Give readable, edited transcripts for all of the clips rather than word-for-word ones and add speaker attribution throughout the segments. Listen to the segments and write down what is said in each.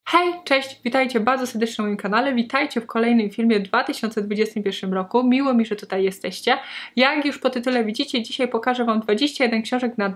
Speaker 1: Hej, cześć, witajcie bardzo serdecznie na moim kanale, witajcie w kolejnym filmie w 2021 roku, miło mi, że tutaj jesteście. Jak już po tytule widzicie, dzisiaj pokażę Wam 21 książek na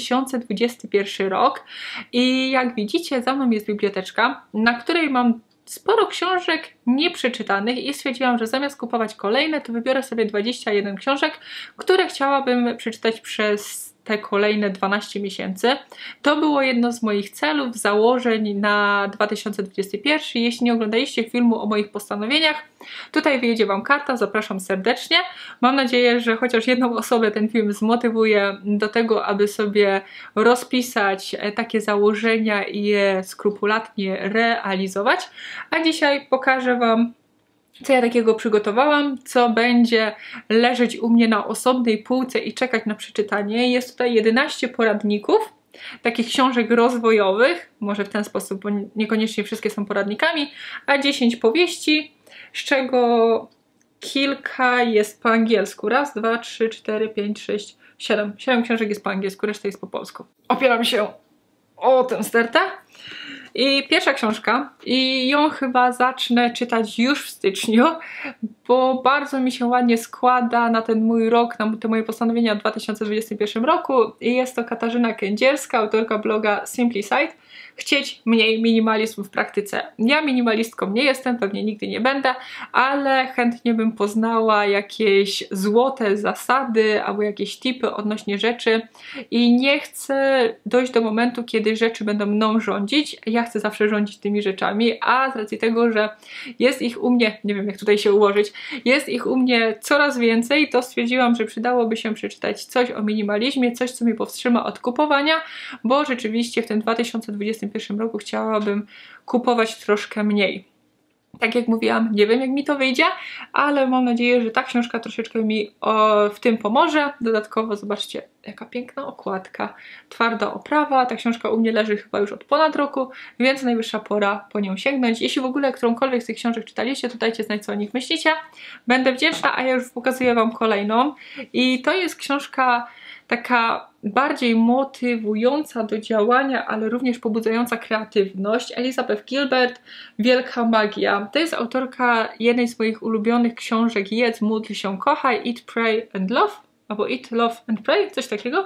Speaker 1: 2021 rok i jak widzicie, za mną jest biblioteczka, na której mam sporo książek nieprzeczytanych i stwierdziłam, że zamiast kupować kolejne, to wybiorę sobie 21 książek, które chciałabym przeczytać przez te kolejne 12 miesięcy. To było jedno z moich celów, założeń na 2021. Jeśli nie oglądaliście filmu o moich postanowieniach, tutaj wyjedzie Wam karta, zapraszam serdecznie. Mam nadzieję, że chociaż jedną osobę ten film zmotywuje do tego, aby sobie rozpisać takie założenia i je skrupulatnie realizować. A dzisiaj pokażę Wam, co ja takiego przygotowałam, co będzie leżeć u mnie na osobnej półce i czekać na przeczytanie. Jest tutaj 11 poradników, takich książek rozwojowych, może w ten sposób, bo niekoniecznie wszystkie są poradnikami, a 10 powieści, z czego kilka jest po angielsku. Raz, dwa, trzy, cztery, pięć, sześć, siedem. 7 książek jest po angielsku, reszta jest po polsku. Opieram się o tę stertę. I pierwsza książka, i ją chyba zacznę czytać już w styczniu, bo bardzo mi się ładnie składa na ten mój rok, na te moje postanowienia w 2021 roku. I jest to Katarzyna Kędzierska, autorka bloga Simply Site. Chcieć mniej minimalizmu w praktyce. Ja minimalistką nie jestem, pewnie nigdy nie będę, ale chętnie bym poznała jakieś złote zasady albo jakieś tipy odnośnie rzeczy i nie chcę dojść do momentu, kiedy rzeczy będą mną rządzić. Ja chcę zawsze rządzić tymi rzeczami, a z racji tego, że jest ich u mnie, nie wiem jak tutaj się ułożyć, jest ich u mnie coraz więcej, to stwierdziłam, że przydałoby się przeczytać coś o minimalizmie, coś co mnie powstrzyma od kupowania, bo rzeczywiście w tym 2021 roku chciałabym kupować troszkę mniej. Tak jak mówiłam, nie wiem jak mi to wyjdzie, ale mam nadzieję, że ta książka troszeczkę mi w tym pomoże. Dodatkowo zobaczcie, jaka piękna okładka, twarda oprawa. Ta książka u mnie leży chyba już od ponad roku, więc najwyższa pora po nią sięgnąć. Jeśli w ogóle którąkolwiek z tych książek czytaliście, to dajcie znać, co o nich myślicie. Będę wdzięczna, a ja już pokazuję Wam kolejną. I to jest książka taka bardziej motywująca do działania, ale również pobudzająca kreatywność. Elizabeth Gilbert, Wielka magia. To jest autorka jednej z moich ulubionych książek Jedz, módl się, kochaj, Eat, Pray and Love, albo Eat, Love and Pray, coś takiego.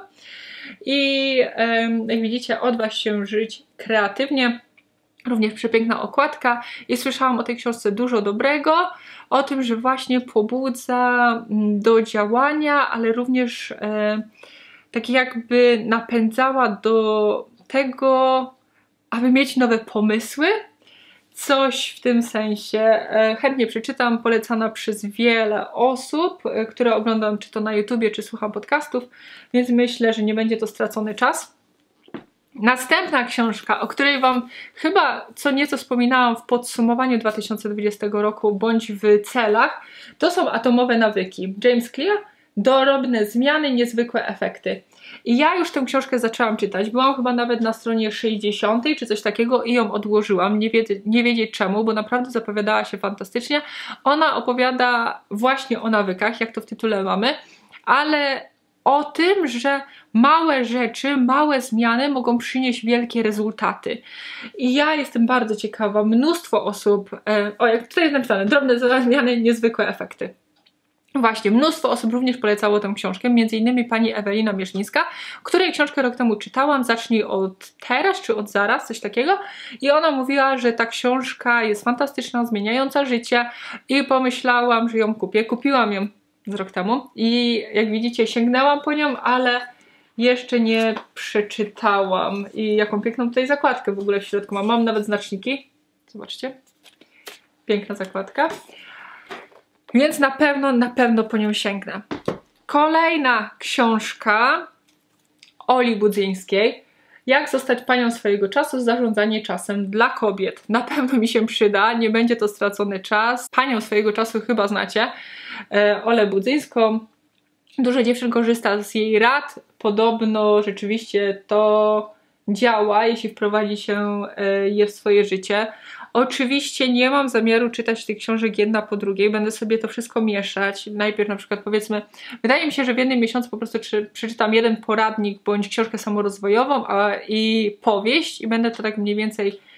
Speaker 1: I jak widzicie, odważ się żyć kreatywnie. Również przepiękna okładka i słyszałam o tej książce dużo dobrego, o tym, że właśnie pobudza do działania, ale również tak jakby napędzała do tego, aby mieć nowe pomysły. Coś w tym sensie. Chętnie przeczytam, polecana przez wiele osób, które oglądam czy to na YouTubie, czy słucham podcastów, więc myślę, że nie będzie to stracony czas. Następna książka, o której Wam chyba co nieco wspominałam w podsumowaniu 2020 roku bądź w celach, to są Atomowe nawyki. James Clear, Dorobne zmiany, niezwykłe efekty. I ja już tę książkę zaczęłam czytać, byłam chyba nawet na stronie 60 czy coś takiego i ją odłożyłam, nie wiedzieć czemu, bo naprawdę zapowiadała się fantastycznie. Ona opowiada właśnie o nawykach, jak to w tytule mamy, ale o tym, że małe rzeczy, małe zmiany mogą przynieść wielkie rezultaty. I ja jestem bardzo ciekawa, mnóstwo osób, jak tutaj jest napisane, drobne zmiany, niezwykłe efekty. Właśnie, mnóstwo osób również polecało tę książkę, między innymi pani Ewelina Mierzwińska, której książkę rok temu czytałam, zacznij od teraz, czy od zaraz, coś takiego. I ona mówiła, że ta książka jest fantastyczna, zmieniająca życie i pomyślałam, że ją kupię. Kupiłam ją z rok temu i jak widzicie sięgnęłam po nią, ale jeszcze nie przeczytałam. I jaką piękną tutaj zakładkę w ogóle w środku mam. Mam nawet znaczniki. Zobaczcie. Piękna zakładka. Więc na pewno po nią sięgnę. Kolejna książka Oli Budzyńskiej. Jak zostać panią swojego czasu, zarządzanie czasem dla kobiet. Na pewno mi się przyda, nie będzie to stracony czas. Panią swojego czasu chyba znacie. Olę Budzyńską. Dużo dziewczyn korzysta z jej rad. Podobno rzeczywiście to działa, jeśli wprowadzi się je w swoje życie. Oczywiście nie mam zamiaru czytać tych książek jedna po drugiej, będę sobie to wszystko mieszać. Najpierw na przykład powiedzmy, wydaje mi się, że w jednym miesiącu po prostu przeczytam jeden poradnik bądź książkę samorozwojową i powieść i będę to tak mniej więcej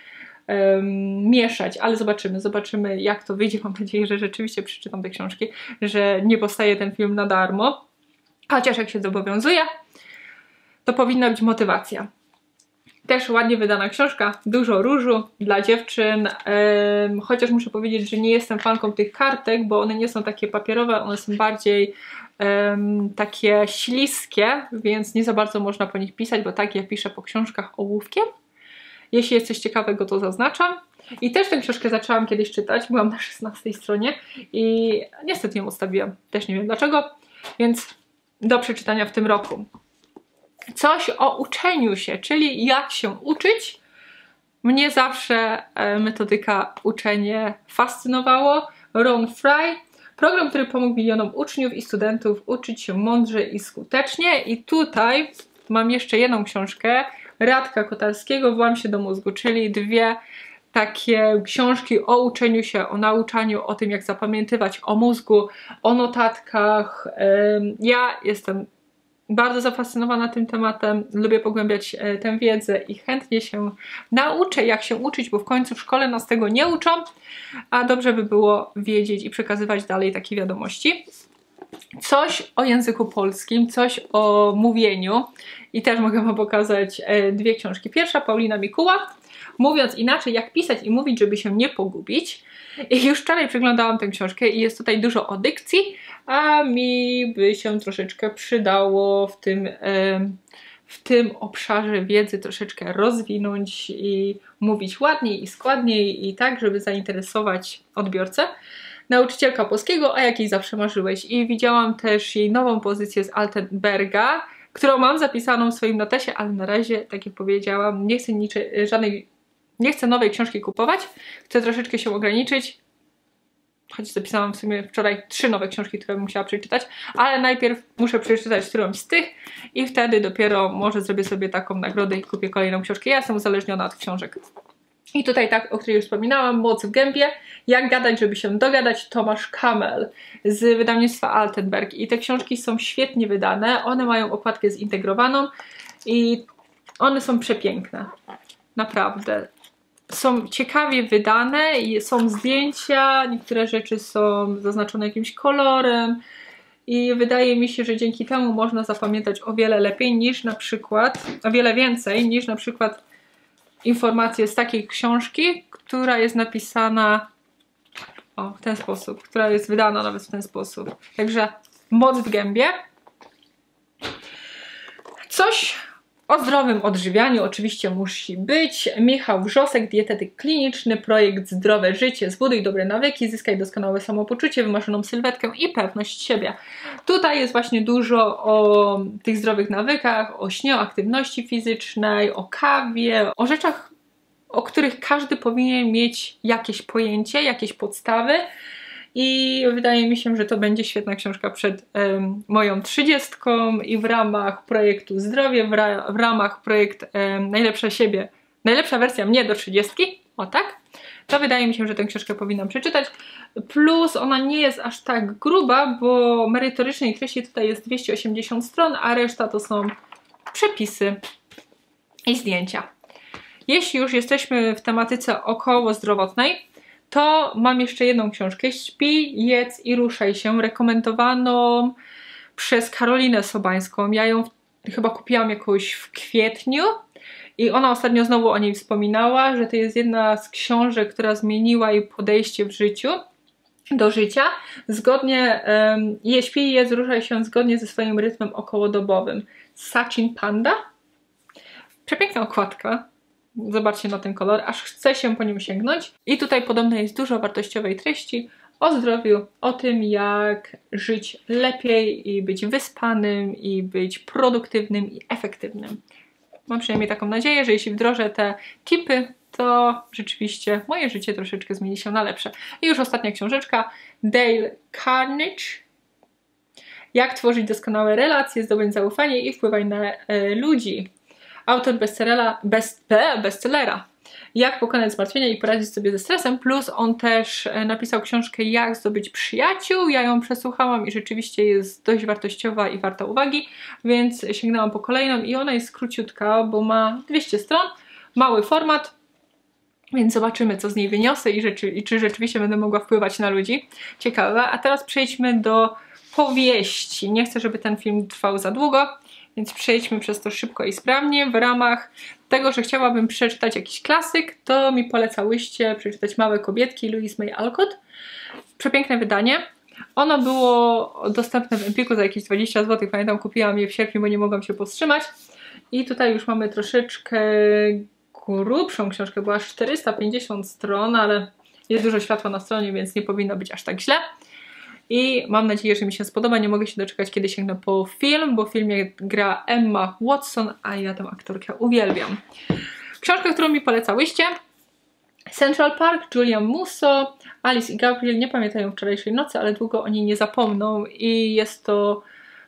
Speaker 1: mieszać, ale zobaczymy jak to wyjdzie. Mam nadzieję, że rzeczywiście przeczytam te książki, że nie powstaje ten film na darmo, chociaż jak się zobowiązuję, to powinna być motywacja. Też ładnie wydana książka, dużo różu dla dziewczyn, chociaż muszę powiedzieć, że nie jestem fanką tych kartek, bo one nie są takie papierowe, one są bardziej takie śliskie, więc nie za bardzo można po nich pisać, bo tak ja piszę po książkach ołówkiem. Jeśli jest coś ciekawego, to zaznaczam. I też tę książkę zaczęłam kiedyś czytać, byłam na 16 stronie i niestety ją odstawiłam, też nie wiem dlaczego, więc do przeczytania w tym roku. Coś o uczeniu się, czyli jak się uczyć. Mnie zawsze metodyka uczenia fascynowało. Ron Fry, program, który pomógł milionom uczniów i studentów uczyć się mądrze i skutecznie. I tutaj mam jeszcze jedną książkę Radka Kotarskiego, Włam się do mózgu, czyli dwie takie książki o uczeniu się, o nauczaniu, o tym jak zapamiętywać, o mózgu, o notatkach. Ja jestem bardzo zafascynowana tym tematem, lubię pogłębiać tę wiedzę i chętnie się nauczę, jak się uczyć, bo w końcu w szkole nas tego nie uczą, a dobrze by było wiedzieć i przekazywać dalej takie wiadomości. Coś o języku polskim, coś o mówieniu i też mogę wam pokazać dwie książki. Pierwsza, Paulina Mikuła, Mówiąc inaczej, jak pisać i mówić, żeby się nie pogubić. I już wczoraj przeglądałam tę książkę i jest tutaj dużo o dykcji, a mi by się troszeczkę przydało w tym obszarze wiedzy troszeczkę rozwinąć i mówić ładniej i składniej i tak, żeby zainteresować odbiorcę. Nauczycielka polskiego, o jakiej zawsze marzyłeś. I widziałam też jej nową pozycję z Altenberga, którą mam zapisaną w swoim notesie, ale na razie, tak jak powiedziałam, nie chcę nowej książki kupować. Chcę troszeczkę się ograniczyć. Choć zapisałam w sumie wczoraj 3 nowe książki, które bym musiała przeczytać, ale najpierw muszę przeczytać którąś z tych i wtedy dopiero może zrobię sobie taką nagrodę i kupię kolejną książkę. Ja jestem uzależniona od książek. I tutaj tak, o której już wspominałam, Moc w gębie, Jak gadać, żeby się dogadać, Tomasz Kamel z wydawnictwa Altenberg. I te książki są świetnie wydane, one mają okładkę zintegrowaną i one są przepiękne. Naprawdę. Są ciekawie wydane i są zdjęcia, niektóre rzeczy są zaznaczone jakimś kolorem i wydaje mi się, że dzięki temu można zapamiętać o wiele lepiej niż na przykład, o wiele więcej niż na przykład informacje z takiej książki, która jest napisana w ten sposób, która jest wydana nawet w ten sposób. Także Moc w gębie. Coś o zdrowym odżywianiu oczywiście musi być. Michał Wrzosek, dietetyk kliniczny, projekt Zdrowe życie, zbuduj dobre nawyki, zyskaj doskonałe samopoczucie, wymarzoną sylwetkę i pewność siebie. Tutaj jest właśnie dużo o tych zdrowych nawykach, o śnie, o aktywności fizycznej, o kawie, o rzeczach, o których każdy powinien mieć jakieś pojęcie, jakieś podstawy. I wydaje mi się, że to będzie świetna książka przed moją 30 i w ramach projektu Zdrowie, w ramach projekt Najlepsza siebie, najlepsza wersja mnie do 30, o tak, to wydaje mi się, że tę książkę powinnam przeczytać. Plus ona nie jest aż tak gruba, bo merytorycznej treści tutaj jest 280 stron, a reszta to są przepisy i zdjęcia. Jeśli już jesteśmy w tematyce około zdrowotnej, to mam jeszcze jedną książkę, Śpi, jedz i ruszaj się, rekomendowaną przez Karolinę Sobańską. Ja ją chyba kupiłam jakoś w kwietniu i ona ostatnio znowu o niej wspominała, że to jest jedna z książek, która zmieniła jej podejście w życiu, do życia. Zgodnie, śpi, jedz, ruszaj się zgodnie ze swoim rytmem okołodobowym. Sachin Panda. Przepiękna okładka. Zobaczcie na ten kolor, aż chce się po nim sięgnąć. I tutaj podobno jest dużo wartościowej treści o zdrowiu, o tym jak żyć lepiej i być wyspanym i być produktywnym i efektywnym. Mam przynajmniej taką nadzieję, że jeśli wdrożę te tipy, to rzeczywiście moje życie troszeczkę zmieni się na lepsze. I już ostatnia książeczka, Dale Carnegie. Jak tworzyć doskonałe relacje, zdobądź zaufanie i wpływaj na ludzi. Autor bestsellera Jak pokonać zmartwienia i poradzić sobie ze stresem, plus on też napisał książkę Jak zdobyć przyjaciół. Ja ją przesłuchałam i rzeczywiście jest dość wartościowa i warta uwagi, więc sięgnęłam po kolejną i ona jest króciutka, bo ma 200 stron, mały format, Więc zobaczymy, co z niej wyniosę i czy rzeczywiście będę mogła wpływać na ludzi. Ciekawe. A teraz przejdźmy do powieści. Nie chcę, żeby ten film trwał za długo, więc przejdźmy przez to szybko i sprawnie. W ramach tego, że chciałabym przeczytać jakiś klasyk, to mi polecałyście przeczytać Małe kobietki Louise May Alcott. Przepiękne wydanie. Ono było dostępne w Empiku za jakieś 20 zł. Pamiętam, kupiłam je w sierpniu, bo nie mogłam się powstrzymać. I tutaj już mamy troszeczkę grubszą książkę, była aż 450 stron, ale jest dużo światła na stronie, więc nie powinno być aż tak źle. I mam nadzieję, że mi się spodoba. Nie mogę się doczekać, kiedy sięgnę po film, bo w filmie gra Emma Watson, a ja tę aktorkę uwielbiam. Książka, którą mi polecałyście: Central Park, Julian Musso. Alice i Gabriel nie pamiętają wczorajszej nocy, ale długo o niej nie zapomną. I jest to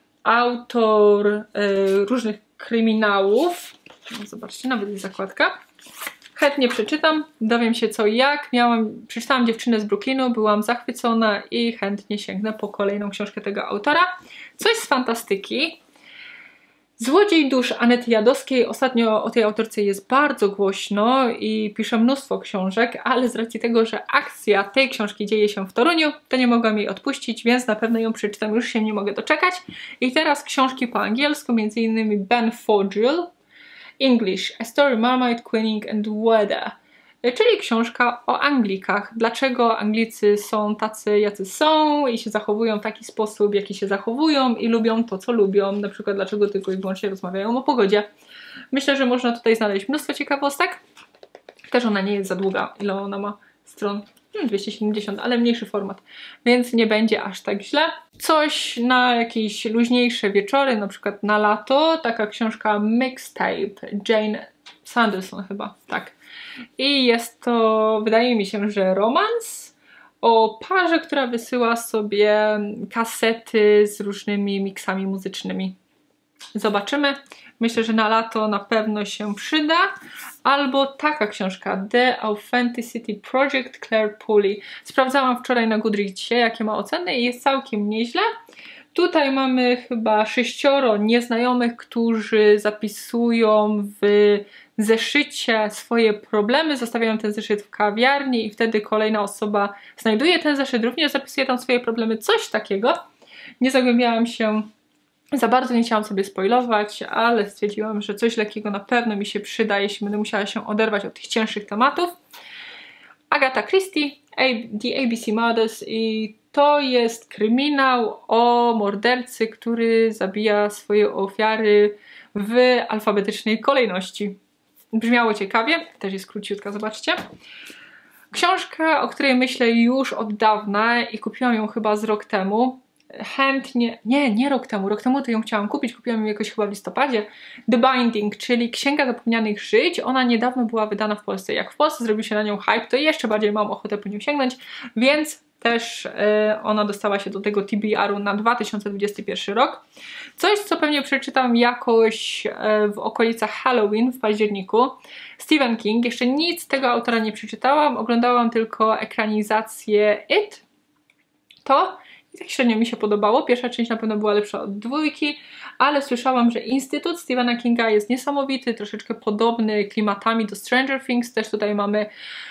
Speaker 1: autor różnych kryminałów. Zobaczcie, nawet jest zakładka. Chętnie przeczytam, dowiem się co i jak. Przeczytałam Dziewczynę z Brooklynu, byłam zachwycona i chętnie sięgnę po kolejną książkę tego autora. Coś z fantastyki. Złodziej dusz Anety Jadowskiej. Ostatnio o tej autorce jest bardzo głośno i pisze mnóstwo książek, ale z racji tego, że akcja tej książki dzieje się w Toruniu, to nie mogłam jej odpuścić, więc na pewno ją przeczytam, już się nie mogę doczekać. I teraz książki po angielsku, m.in. Ben Fodrell, English, A Story Marmite, Queening and Weather, czyli książka o Anglikach. Dlaczego Anglicy są tacy, jacy są i się zachowują w taki sposób, jaki się zachowują i lubią to, co lubią. Na przykład dlaczego tylko i wyłącznie rozmawiają o pogodzie. Myślę, że można tutaj znaleźć mnóstwo ciekawostek. Też ona nie jest za długa. Ile ona ma stron? 270, ale mniejszy format, więc nie będzie aż tak źle. Coś na jakieś luźniejsze wieczory, na przykład na lato, taka książka Mixtape, Jane Sanderson chyba, tak. I jest to, wydaje mi się, że romans o parze, która wysyła sobie kasety z różnymi miksami muzycznymi. Zobaczymy. Myślę, że na lato na pewno się przyda. Albo taka książka, The Authenticity Project, Claire Pooley. Sprawdzałam wczoraj na Goodreadsie, jakie ma oceny i jest całkiem nieźle. Tutaj mamy chyba 6 nieznajomych, którzy zapisują w zeszycie swoje problemy, zostawiają ten zeszyt w kawiarni i wtedy kolejna osoba znajduje ten zeszyt, również zapisuje tam swoje problemy, coś takiego. Nie zagłębiałam się za bardzo, nie chciałam sobie spoilować, ale stwierdziłam, że coś lekkiego na pewno mi się przyda, jeśli będę musiała się oderwać od tych cięższych tematów. Agatha Christie, The ABC Murders, i to jest kryminał o mordercy, który zabija swoje ofiary w alfabetycznej kolejności. Brzmiało ciekawie, też jest króciutka, zobaczcie. Książka, o której myślę już od dawna i kupiłam ją chyba z rok temu. Chętnie, nie rok temu to ją chciałam kupić, kupiłam ją jakoś chyba w listopadzie. The Binding, czyli Księga Zapomnianych Żyć. Ona niedawno była wydana w Polsce. Jak w Polsce zrobił się na nią hype, to jeszcze bardziej mam ochotę po nią sięgnąć, więc też ona dostała się do tego TBR-u na 2021 rok. Coś, co pewnie przeczytam jakoś w okolicach Halloween w październiku. Stephen King. Jeszcze nic z tego autora nie przeczytałam, oglądałam tylko ekranizację It. I tak średnio mi się podobało. Pierwsza część na pewno była lepsza od dwójki, ale słyszałam, że Instytut Stephena Kinga jest niesamowity, troszeczkę podobny klimatami do Stranger Things. Też tutaj mamy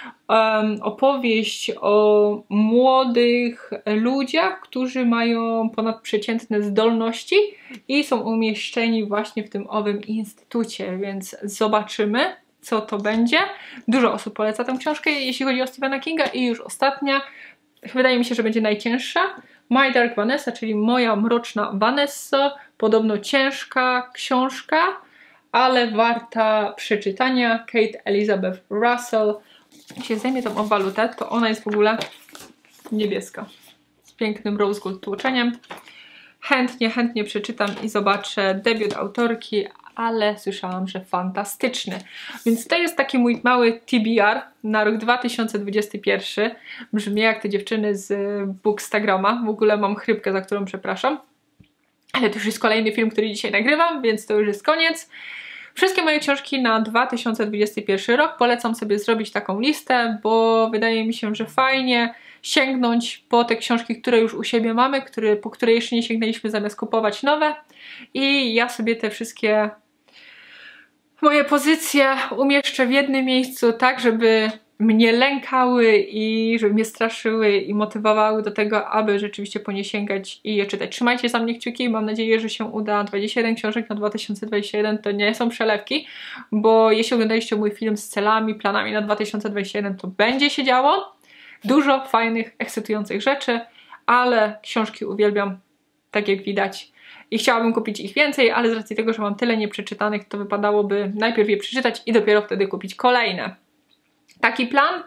Speaker 1: opowieść o młodych ludziach, którzy mają ponadprzeciętne zdolności i są umieszczeni właśnie w tym owym instytucie, więc zobaczymy, co to będzie. Dużo osób poleca tę książkę, jeśli chodzi o Stephena Kinga. I już ostatnia, wydaje mi się, że będzie najcięższa. My Dark Vanessa, czyli Moja Mroczna Vanessa. Podobno ciężka książka, ale warta przeczytania. Kate Elizabeth Russell. Jeśli zdejmie tą walutę, to ona jest w ogóle niebieska. Z pięknym rose gold tłoczeniem. Chętnie przeczytam i zobaczę debiut autorki, ale słyszałam, że fantastyczny. Więc to jest taki mój mały TBR na rok 2021. Brzmi jak te dziewczyny z Bookstagrama. W ogóle mam chrypkę, za którą przepraszam. Ale to już jest kolejny film, który dzisiaj nagrywam, więc to już jest koniec. Wszystkie moje książki na 2021 rok. Polecam sobie zrobić taką listę, bo wydaje mi się, że fajnie sięgnąć po te książki, które już u siebie mamy, po które jeszcze nie sięgnęliśmy, zamiast kupować nowe. I ja sobie te wszystkie moje pozycje umieszczę w jednym miejscu, tak żeby mnie lękały i żeby mnie straszyły i motywowały do tego, aby rzeczywiście po nie sięgać i je czytać. Trzymajcie za mnie kciuki, mam nadzieję, że się uda. 21 książek na 2021 to nie są przelewki, bo jeśli oglądaliście mój film z celami, planami na 2021, to będzie się działo. Dużo fajnych, ekscytujących rzeczy, ale książki uwielbiam, tak jak widać. I chciałabym kupić ich więcej, ale z racji tego, że mam tyle nieprzeczytanych, to wypadałoby najpierw je przeczytać i dopiero wtedy kupić kolejne. Taki plan.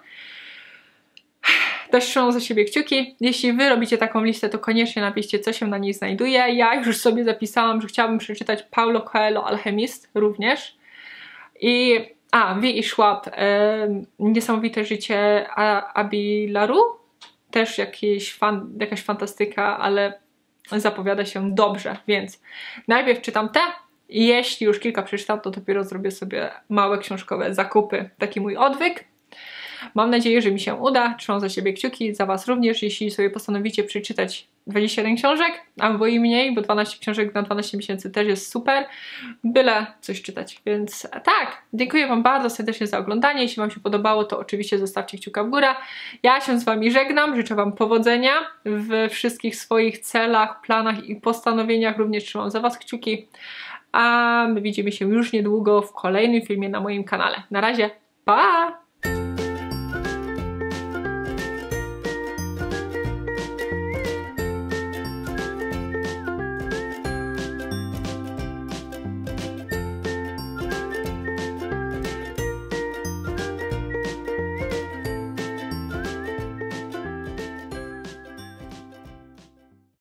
Speaker 1: Dość trzymam za siebie kciuki. Jeśli wy robicie taką listę, to koniecznie napiszcie, co się na niej znajduje. Ja już sobie zapisałam, że chciałabym przeczytać Paulo Coelho, Alchemist również. I V.E. Schwab, Niesamowite życie Abilaru. Też jakaś fantastyka, ale zapowiada się dobrze, więc najpierw czytam te. Jeśli już kilka przeczytam, to dopiero zrobię sobie małe książkowe zakupy. Taki mój odwyk. Mam nadzieję, że mi się uda. Trzymam za siebie kciuki, za was również. Jeśli sobie postanowicie przeczytać 21 książek, albo i mniej, bo 12 książek na 12 miesięcy też jest super. Byle coś czytać. Więc tak, dziękuję wam bardzo serdecznie za oglądanie. Jeśli wam się podobało, to oczywiście zostawcie kciuka w górę. Ja się z wami żegnam. Życzę wam powodzenia w wszystkich swoich celach, planach i postanowieniach. Również trzymam za was kciuki. A my widzimy się już niedługo w kolejnym filmie na moim kanale. Na razie, pa!